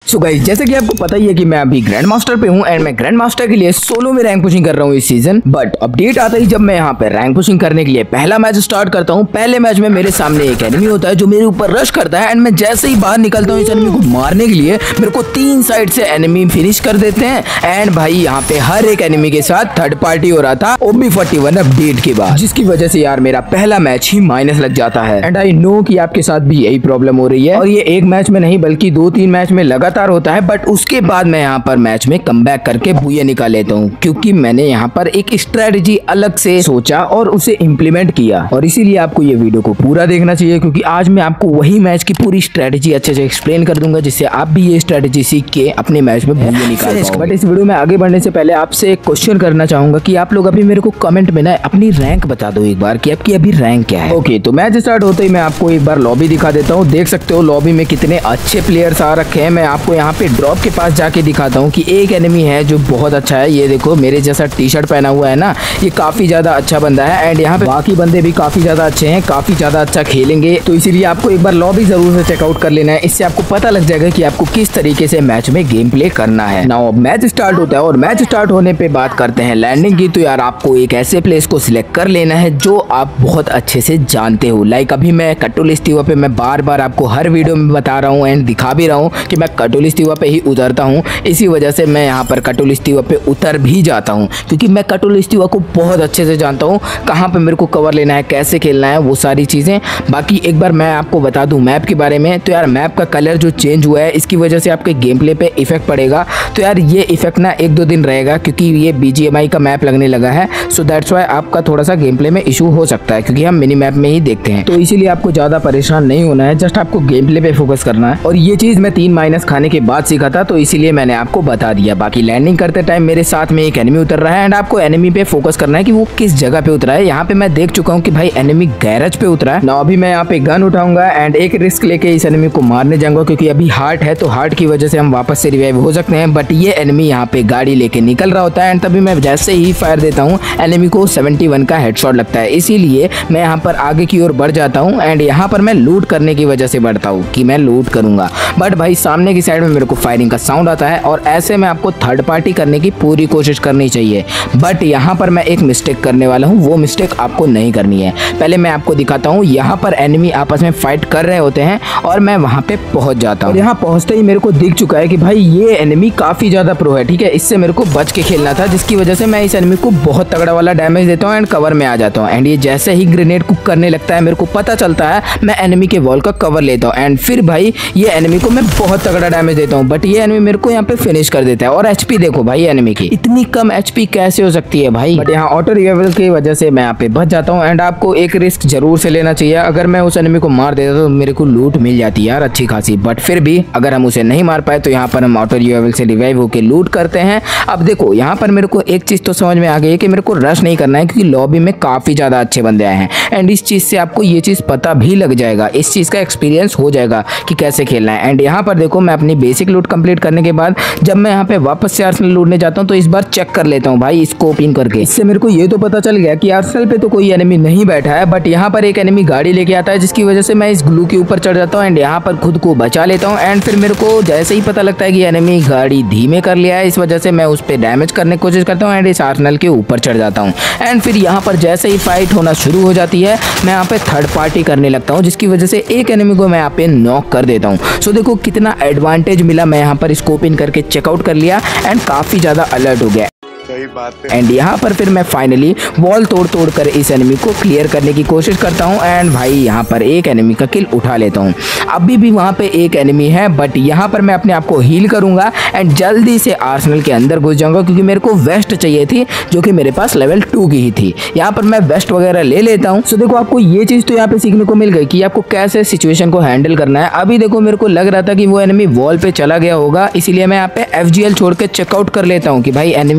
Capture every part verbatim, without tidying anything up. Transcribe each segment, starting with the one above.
So guys, जैसे कि आपको पता ही है कि मैं अभी ग्रैंड मास्टर पे हूँ एंड मैं ग्रैंड मास्टर के लिए सोलो में रैंक पुशिंग कर रहा हूँ इस सीजन। बट अपडेट आता ही जब मैं यहाँ पे रैंक पुशिंग करने के लिए पहला मैच स्टार्ट करता हूँ, पहले मैच में मेरे सामने एक एनिमी होता है जो मेरे ऊपर रश करता है एंड मैं जैसे ही बाहर निकलता हूँ इस एनिमी को मारने के लिए, मेरे को तीन साइड से एनिमी फिनिश कर देते हैं। एंड भाई यहाँ पे हर एक एनिमी के साथ थर्ड पार्टी हो रहा था O B forty one update के बाद, जिसकी वजह से यार मेरा पहला मैच ही माइनस लग जाता है। एंड आई नो कि आपके साथ भी यही प्रॉब्लम हो रही है और ये एक मैच में नहीं बल्कि दो तीन मैच में लगातार होता है। बट उसके बाद मैं यहाँ पर मैच में कमबैक करके भूया निकाल लेता हूँ, क्योंकि मैंने यहाँ पर एक स्ट्रेटजी अलग से सोचा और उसे इम्प्लीमेंट किया। और इसीलिए आपको ये वीडियो को पूरा देखना चाहिए, क्योंकि आज मैं आपको वही मैच की पूरी स्ट्रेटजी अच्छे से एक्सप्लेन कर दूंगा, जिससे आप भी ये स्ट्रेटजी सीख के अपने मैच में भूया निकाल पाओ। बट इस वीडियो में आगे बढ़ने से पहले आपसे एक क्वेश्चन करना चाहूंगा कि आप लोग अभी मेरे को कमेंट में ना अपनी रैंक बता दो एक बार कि आपकी अभी रैंक क्या है। ओके, तो मैच स्टार्ट होते ही मैं आपको एक बार लॉबी दिखा देता हूँ। देख सकते हो लॉबी में कितने अच्छे प्लेयर्स आ रखे हैं। मैं आपको यहाँ पे ड्रॉप के पास जाके दिखाता हूँ कि एक एनिमी है जो बहुत अच्छा है। ये देखो मेरे जैसा टी शर्ट पहना हुआ है ना, ये काफी ज्यादा अच्छा बंदा है। एंड यहाँ पे बाकी बंदे भी काफी ज्यादा अच्छे हैं, काफी ज्यादा अच्छा खेलेंगे। तो इसीलिए आपको एक बार लॉबी जरूर से चेकआउट कर लेना है, इससे आपको पता लग जाएगा कि आपको किस तरीके से मैच में गेम प्ले करना है। नाउ मैच स्टार्ट होता है और मैच स्टार्ट होने पे बात करते हैं लैंडिंग की। तो यार आपको एक ऐसे प्लेस को सिलेक्ट कर लेना है जो आप बहुत अच्छे से जानते हो। लाइक अभी मैं कटुलिस्तीवा पे मैं बार बार आपको हर वीडियो में बता रहा हूँ एंड दिखा भी रहा हूँ कि मैं कटुलिस्तीवा पे ही उतरता हूँ। इसी वजह से मैं यहाँ पर कटुलिस्तीवा पे उतर भी जाता हूँ, क्योंकि मैं कटुलिस्तीवा को बहुत अच्छे से जानता हूँ, कहाँ पे मेरे को कवर लेना है, कैसे खेलना है, वो सारी चीज़ें। बाकी एक बार मैं आपको बता दूँ मैप के बारे में, तो यार मैप का कलर जो चेंज हुआ है इसकी वजह से आपके गेम प्ले पे इफेक्ट पड़ेगा। तो यार ये इफेक्ट ना एक दो दिन रहेगा, क्योंकि ये बी जी एम आई का मैप लगने लगा है। सो दैट्स वाई आपका थोड़ा सा गेम प्ले में इशू हो सकता है, क्योंकि हम मिनी मैप में ही देखते हैं। तो इसीलिए आपको ज़्यादा परेशान नहीं होना है, जस्ट आपको गेम प्ले पे फोकस करना है। और ये चीज़ मैं तीन माइनस खाने के बाद सीखा था, तो इसीलिए मैंने आपको बता दिया। बाकी लैंडिंग करते टाइम मेरे साथ में एक एनिमी उतर रहा है एंड आपको एनिमी पे फोकस करना है कि वो किस जगह पे उतरा है। यहाँ पे मैं देख चुका हूँ कि भाई एनिमी गैरेज पे उतरा है ना। अभी मैं यहाँ पे गन उठाऊंगा एंड एक रिस्क लेके इस एनिमी को मारने जाऊंगा, क्योंकि अभी हार्ट है तो हार्ट की वजह से हम वापस से रिवाइव हो सकते हैं। बट ये एनिमी यहाँ पे गाड़ी लेके निकल रहा होता है एंड तभी मैं जैसे ही फायर देता हूँ एनिमी को सेवेंटी वन का हेडशॉट लगता है। इसीलिए मैं यहाँ पर आगे की ओर बढ़ जाता हूँ एंड यहाँ पर मैं लूट करने की वजह से बढ़ता हूँ कि मैं लूट करूंगा। बट भाई सामने की साइड में मेरे को फायरिंग का साउंड आता है और ऐसे में आपको थर्ड पार्टी करने की पूरी कोशिश करनी चाहिए। बट यहाँ पर मैं एक मिस्टेक करने वाला हूँ, वो मिस्टेक आपको नहीं करनी है। पहले मैं आपको दिखाता हूँ, यहाँ पर एनिमी आपस में फाइट कर रहे होते हैं और मैं वहाँ पे पहुँच जाता हूँ। यहाँ पहुँचते ही मेरे को दिख चुका है कि भाई ये एनिमी काफी ज्यादा प्रो है, ठीक है। इससे मेरे को बच के खेलना था, जिसकी वजह से मैं इस एनिमी को बहुत तगड़ा वाला डैमेज देता हूँ एंड कवर में आ जाता हूँ। एंड ये जैसे ही ग्रेनेड कुक करने लगता है, मेरे को पता चलता है, मैं एनिमी के वॉल का कवर लेता हूँ एंड फिर भाई ये एनिमी को मैं बहुत तगड़ा डैमेज देता हूँ। बट ये एनिमी मेरे को यहाँ पे फिनिश कर देता है। और एचपी देखो भाई एनिमी की इतनी कम एचपी कैसे हो सकती है भाई। बट यहाँ ऑटो रिवाइवल की वजह से मैं यहाँ पे बच जाता हूँ एंड आपको एक रिस्क जरूर से लेना चाहिए। अगर मैं उस एनिमी को मार देता तो मेरे को लूट मिल जाती है यार अच्छी खासी। बट फिर भी अगर हम उसे नहीं मार पाए तो यहाँ पर हम ऑटो रिवाइवल से रिवाइव होकर लूट करते हैं। अब देखो यहाँ पर मेरे को एक चीज तो समझ में आ गई है कि मेरे को रश नहीं करना है, क्योंकि लॉबी में काफी ज्यादा अच्छे बंदे आए हैं एंड इस चीज से आपको ये चीज पता भी लग जाएगा, इस चीज का एक्सपीरियंस हो जाएगा कि कैसे खेलना है। एंड यहाँ पर देखो मैं अपनी बेसिक लूट कंप्लीट करने के बाद जब मैं यहाँ पे वापस से आर्सेनल लूटने जाता हूँ तो इस बार चेक कर लेता हूँ भाई इसको ओपन करके। इससे मेरे को ये तो पता चल गया कि आर्सेनल पे तो कोई एनिमी नहीं बैठा है, बट यहाँ पर एक एनिमी गाड़ी लेके आता है, जिसकी वजह से मैं इस ग्लू के ऊपर चढ़ जाता हूँ एंड यहाँ पर खुद को बचा लेता हूँ। एंड फिर मेरे को जैसे ही पता लगता है कि एनिमी गाड़ी धीमे कर लिया है, इस वजह से मैं उस पर डैमेज करने की कोशिश करता हूँ एंड इस आर्सेनल के ऊपर चढ़ जाता हूँ। एंड फिर यहाँ पर जैसे ही फाइट होना शुरू हो जाती है, मैं यहाँ पे थर्ड पार्टी करने लगता हूँ, जिसकी वजह से एक एनिमी को मैं यहाँ पे नॉक कर देता हूँ। सो देखो कितना एडवांटेज मिला, मैं यहाँ पर इसको ओपन करके चेकआउट कर लिया एंड काफी ज्यादा अलर्ट हो गया। सही बात है। एंड यहाँ पर फिर मैं फाइनली वॉल तोड़ तोड़ कर इस एनिमी को क्लियर करने की कोशिश करता हूँ एंड भाई यहाँ पर एक एनिमी का किल उठा लेता हूँ। अभी भी वहाँ पे एक एनिमी है, बट यहाँ पर मैं अपने आप को हील करूंगा एंड जल्दी से आर्सेनल के अंदर घुस जाऊंगा, क्योंकि मेरे को वेस्ट चाहिए थी जो कि मेरे पास लेवल टू की ही थी। यहाँ पर मैं वेस्ट वगैरह ले लेता हूँ। सो देखो आपको ये चीज तो यहाँ पे सीखने को मिल गई कि आपको कैसे सिचुएशन को हैंडल करना है। अभी देखो मेरे को लग रहा था कि वो एनिमी वॉल पे चला गया होगा, इसीलिए मैं यहाँ पे एफ जी एल छोड़ के चेकआउट कर लेता हूँ कि भाई एनिमी है या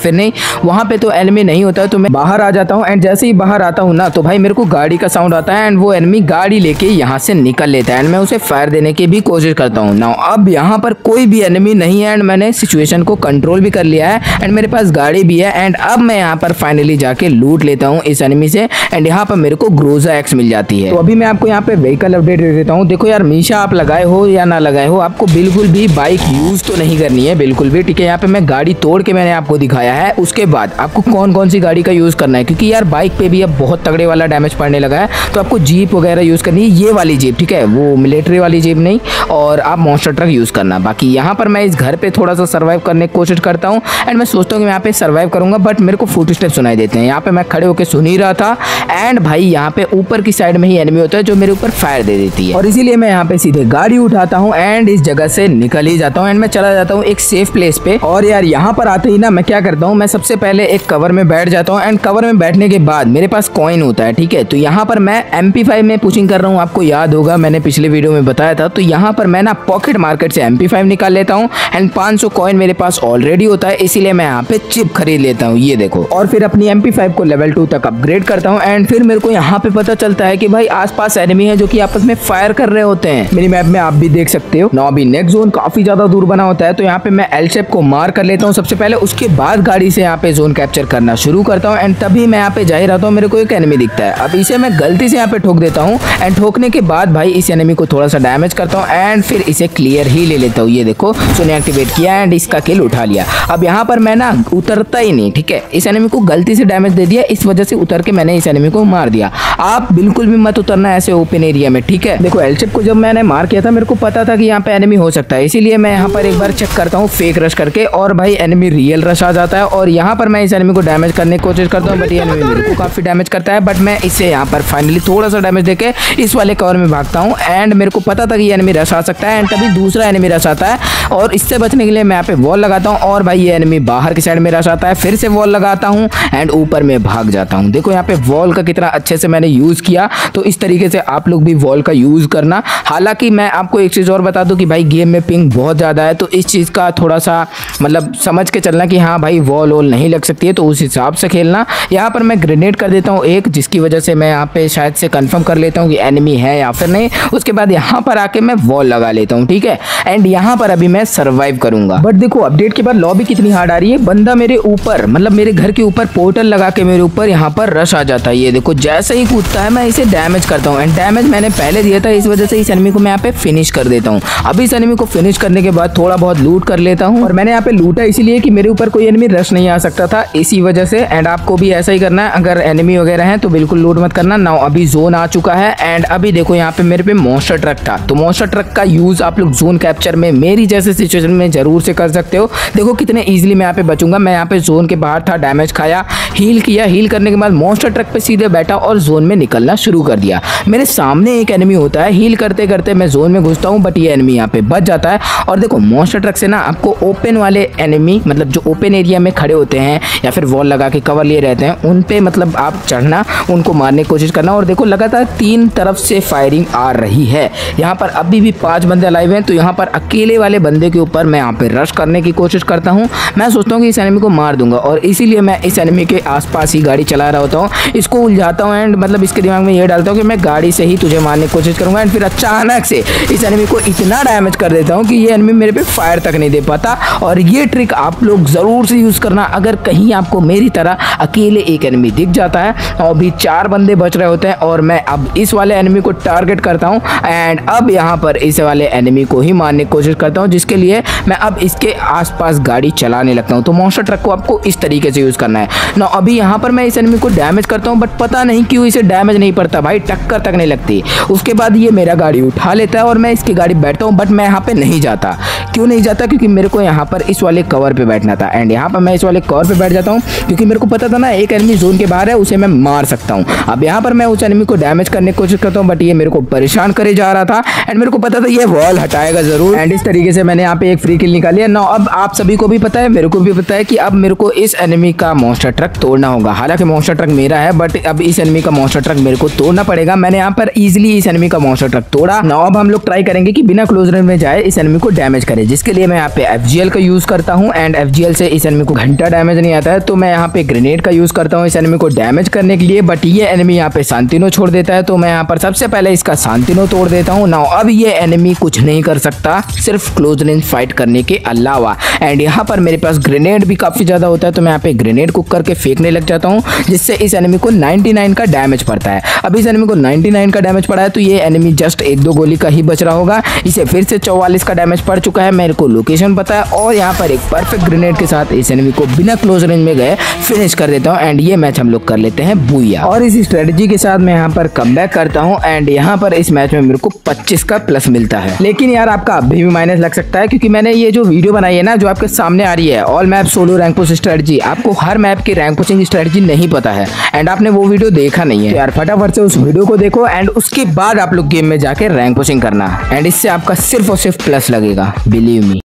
फिर नहीं वहाँ पे तो एनिमी नहीं होता है, तो मैं बाहर आ जाता हूँ। एंड जैसे ही बाहर आता हूँ ना तो भाई मेरे को गाड़ी का साउंड आता है एंड वो एनिमी गाड़ी लेके यहाँ से निकल लेता है एंड मैं उसे फायर देने की भी कोशिश करता हूँ। नाउ अब यहाँ पर कोई भी एनिमी नहीं है एंड मैंने सिचुएशन को कंट्रोल भी कर लिया है एंड मेरे पास गाड़ी भी है एंड अब मैं यहाँ पर फाइनली जाके लूट लेता हूँ इस एनिमी से एंड यहाँ पर मेरे को ग्रोजा एक्स मिल जाती है। तो अभी मैं आपको यहाँ पे व्हीकल अपडेट दे देता हूँ। देखो यार मीशा आप लगाए हो या ना लगाए हो, आपको बिल्कुल भी बाइक यूज तो नहीं करनी है, बिल्कुल भी, ठीक है। यहाँ पे मैं गाड़ी तोड़ के मैंने आपको दिखाया है, उसके बाद आपको कौन कौन सी गाड़ी का यूज करना है, क्योंकि यार बाइक पे भी अब बहुत तगड़े वाला डैमेज पड़ने लगा है। तो आपको जीप वगैरह यूज करनी है, ये वाली जीप, ठीक है, वो मिलिट्री वाली जीप नहीं, और आप मॉन्स्टर ट्रक यूज करना। बाकी यहाँ पर मैं इस घर पे थोड़ा सा सर्वाइव करने की कोशिश करता हूँ एंड मैं सोचता हूँ कि मैं यहाँ पे सर्वाइव करूंगा, बट मेरे को फुट स्टेप सुनाई देते हैं। यहाँ पे मैं खड़े होकर सुन ही रहा था एंड भाई यहाँ पे ऊपर की साइड में ही एनिमी होता है जो मेरे ऊपर फायर दे देती है, और इसीलिए मैं यहाँ पे सीधे गाड़ी उठाता हूँ एंड इस जगह से निकल ही जाता हूँ एंड मैं चला जाता हूँ एक सेफ प्लेस पे। और यार यहाँ पर आते ही ना मैं क्या करता हूँ, मैं सबसे पहले एक कवर में बैठ जाता हूँ एंड कवर में बैठने के बाद मेरे पास कॉइन होता है, ठीक है। तो यहाँ पर मैं एम पी फाइव में पुशिंग कर रहा हूँ, आपको याद होगा मैंने पिछले वीडियो में बताया था। तो यहाँ पर मैं ना पॉकेट मार्केट से एम पी फाइव निकाल लेता हूँ एंड पाँच सौ कॉइन मेरे पास ऑलरेडी होता है, इसीलिए मैं यहाँ पे चिप खरीद लेता हूँ, ये देखो। और फिर अपनी एम पी फाइव को लेवल टू तक अपग्रेड करता हूँ एंड फिर मेरे को यहाँ पे पता चलता है कि भाई आसपास एनिमी है जो कि आपस में फायर कर रहे होते हैं। मेरी मैप में आप भी देख सकते हो ना। अभी नेक्स्ट जोन काफी ज्यादा दूर बना होता है, तो यहाँ पे मैं एल शेप को मार कर लेता हूँ सबसे पहले, उसके बाद गाड़ी से यहाँ पे जोन कैप्चर करना शुरू करता हूँ एंड तभी मैं यहाँ पे जा ही रहता हूँ, मेरे को एक एनिमी दिखता है। अब इसे मैं गलती से यहाँ पे ठोक देता हूँ एंड ठोकने के बाद भाई इस एनिमी को थोड़ा सा डैमेज करता हूँ एंड फिर इसे क्लियर ही ले लेता हूँ, ये देखो सोने एक्टिवेट किया एंड इसका किल उठा लिया। अब यहाँ पर मैं ना उतरता ही नहीं, ठीक है, इस एनिमी को गलती से डैमेज दे दिया, इस वजह से उतर के मैंने इस एनिमी को मार दिया। आप बिल्कुल भी मत उतरना ऐसे ओपन एरिया में, ठीक है। देखो एल शेप को जब मैंने मार किया था मेरे को पता था कि यहाँ पे एनिमी हो सकता है, इसीलिए मैं यहाँ पर एक बार चेक करता हूँ फेक रश करके, और भाई एनिमी रियल रश आ जाता है और यहाँ पर मैं इस एनिमी को डैमेज करने की कोशिश करता हूँ, बट ये एनिमी मेरे को काफी डैमेज करता है। बट मैं इसे यहाँ पर फाइनली थोड़ा सा डैमेज देके इस वाले कवर में भागता हूँ एंड मेरे को पता था कि ये एनिमी रश आ सकता है एंड तभी दूसरा एनिमी रश आता है, और इससे बचने के लिए मैं यहाँ पे वॉल लगाता हूँ और भाई ये एनिमी बाहर की साइड में रश आता है, फिर से वॉल लगाता हूँ एंड ऊपर में भाग जाता हूँ। देखो यहाँ पे वॉल का कितना अच्छे से मैंने यूज किया, तो इस तरीके से आप लोग भी वॉल का यूज करना। हालांकि मैं आपको एक चीज और बता दूं कि भाई गेम में पिंग बहुत ज्यादा है, तो इस चीज का थोड़ा सा मतलब समझ के चलना कि हाँ भाई वॉल वॉल नहीं लग सकती है, तो उस हिसाब से खेलना। यहाँ पर मैं ग्रेनेड कर देता हूँ एक, जिसकी वजह से मैं यहाँ पे शायद से कंफर्म कर लेता हूँ कि एनिमी है या फिर नहीं। उसके बाद यहाँ पर आके मैं वॉल लगा लेता हूँ, ठीक है, एंड यहाँ पर अभी मैं सर्वाइव करूंगा। बट देखो अपडेट के बाद लॉबी कितनी हार्ड आ रही है, बंदा मेरे ऊपर मतलब मेरे घर के ऊपर पोर्टल लगा के मेरे ऊपर यहाँ पर रश आ जाता है, ये देखो जैसे ही कूदता है मैं इसे डैमेज करता हूँ एंड डैमेज मैंने पहले दिया था, इस वजह से इस एनिमी को मैं यहाँ पे फिनिश कर देता हूँ। अभी इस एनिमी को फिनिश करने के बाद थोड़ा बहुत लूट कर लेता हूँ, और मैंने यहाँ पे लूटा इसीलिए कि मेरे ऊपर कोई एनिमी रश नहीं आ सकता था, इसी वजह से। एंड आपको भी ऐसा ही करना है, अगर एनिमी वगैरह है तो बिल्कुल लूट मत करना। नाउ अभी जोन आ चुका है एंड अभी देखो यहाँ पे मेरे पे मॉन्स्टर ट्रक था, तो मॉन्स्टर ट्रक का यूज आप लोग जोन कैप्चर में मेरी जैसे सिचुएशन में जरूर से कर सकते हो। देखो कितने इजीली मैं यहाँ पे बचूंगा। मैं यहाँ पे जोन के बाहर था, डैमेज खाया, हील किया, हील करने के बाद मॉन्स्टर ट्रक पे सीधे बैठा और जोन में निकलना शुरू कर दिया। मेरे सामने एक एनिमी होता है, हील करते करते मैं जोन में घुसता हूँ, बट ये एनिमी यहाँ पे बच जाता है। और देखो मॉन्स्टर ट्रक से ना आपको ओपन वाले एनिमी मतलब जो ओपन एरिया में खड़े होते हैं या फिर वॉल लगा के कवर लिए रहते हैं, उन पे मतलब आप चढ़ना, उनको मारने की कोशिश करना। और देखो लगातार तीन तरफ से फायरिंग आ रही है। यहाँ पर अभी भी पांच बंदे लाइव हैं, तो यहाँ पर अकेले वाले बंदे के ऊपर मैं यहाँ पे रश करने की कोशिश करता हूँ। मैं सोचता हूँ कि इस एनिमी को मार दूंगा, और इसीलिए मैं इस एनिमी के आसपास ही गाड़ी चला रहा होता हूँ, इसको उलझाता हूँ एंड मतलब इसके दिमाग में ये डालता हूँ कि मैं गाड़ी से ही तुझे मारने की कोशिश करूंगा। एंड फिर अचानक से इस एनिमी को इतना डैमेज कर देता हूँ कि ये एनिमी मेरे पे फायर तक नहीं दे पाता। और ये ट्रिक आप लोग जरूर से यूज करना, अगर कहीं आपको मेरी तरह अकेले एक एनिमी दिख जाता है और भी चार बंदे बच रहे होते हैं, और मैं अब इस वाले एनिमी को टारगेट करता हूँ एंड अब यहाँ पर इस वाले एनिमी को ही मारने की कोशिश करता हूँ, जिसके लिए मैं अब इसके आसपास गाड़ी चलाने लगता हूँ। तो मॉन्स्टर ट्रक को आपको इस तरीके से यूज करना है ना। अभी यहाँ पर मैं इस एनिमी को डैमेज करता हूँ, बट पता नहीं क्यों इसे डैमेज नहीं पड़ता भाई, टक्कर तक नहीं लगती। उसके बाद ये मेरा गाड़ी उठा लेता है और मैं इसकी गाड़ी बैठता हूँ, बट मैं यहाँ पे नहीं जाता। क्यों नहीं जाता? क्योंकि मेरे को यहाँ पर इस वाले कवर पे बैठना था एंड यहाँ पर मैं इस वाले कवर पे बैठ जाता हूँ, क्योंकि मेरे को पता था ना एक एनिमी जोन के बाहर है, उसे मैं मार सकता हूँ। अब यहाँ पर मैं उस एनिमी को डैमेज करने की कोशिश करता हूँ, बट ये मेरे को परेशान करे जा रहा था एंड मेरे को पता था ये वॉल हटाएगा जरूर। एंड इस तरीके से मैंने यहाँ पे एक फ्री किल निकाली है ना। अब आप सभी को भी पता है, मेरे को भी पता है कि अब मेरे को इस एनिमी का मॉन्स्टर ट्रक तोड़ना होगा। हालांकि मॉन्स्टर ट्रक मेरा है, बट अब इस एनिमी का मॉन्स्टर ट्रक मेरे को तोड़ना पड़ेगा। मैंने यहाँ पर इजीली इस एनिमी का मॉन्स्टर ट्रक तोड़ा ना। अब हम लोग ट्राई करेंगे कि बिना क्लोज रेंज में जाए इस एनिमी को डैमेज करे, जिसके लिए मैं यहाँ पे एफ जी एल का यूज करता हूँ। एंड एफ जी एल से इस एनिमी को घंटा डैमेज नहीं आता है, तो मैं यहाँ पे ग्रेनेड का यूज करता हूँ इस एनिमी को डैमेज करने के लिए। बट ये एनिमी यहाँ पे शांतिनो छोड़ देता है, तो मैं यहाँ पर सबसे पहले इसका शांतिनो तोड़ देता हूँ ना। अब ये एनिमी कुछ नहीं कर सकता सिर्फ क्लोज रेंज फाइट करने के अलावा। एंड यहाँ पर मेरे पास ग्रेनेड भी काफी ज्यादा होता है, तो मैं यहाँ पे ग्रेनेड कुक करके फेंकने लग जाता हूँ, जिससे इस एनिमी को निन्यानवे का डैमेज पड़ता है। अब इस एनिमी को निन्यानवे का डैमेज पड़ा है, तो ये एनिमी जस्ट एक दो गोली का ही बच रहा होगा। इसे फिर से चौवालीस का डैमेज पड़ चुका है, मेरे को लोकेशन पता है। और यहाँ पर एक परफेक्ट ग्रेनेड के साथ इस एनिमी को बिना क्लोज रेंज में गए फिनिश कर देता हूँ। एंड ये मैच हम लोग कर लेते हैं बुया। और इस स्ट्रेटजी के साथ मैं यहाँ पर कमबैक करता हूँ। एंड यहाँ पर इस मैच में मेरे को पच्चीस का प्लस मिलता है। लेकिन यार आपका अभी भी माइनस लग सकता है, क्योंकि मैंने ये जो वीडियो बनाई है ना, जो आपके सामने आ रही है, all map solo rank push strategy, आपको हर मैप की रैंक पुशिंग स्ट्रेटजी नहीं पता है एंड आपने वो वीडियो देखा नहीं है। तो यार फटाफट से उस वीडियो को देखो एंड उसके बाद आप लोग गेम में जाके रैंक पुशिंग करना। एंड इससे आपका सिर्फ और सिर्फ प्लस लगेगा, बिलीव मी।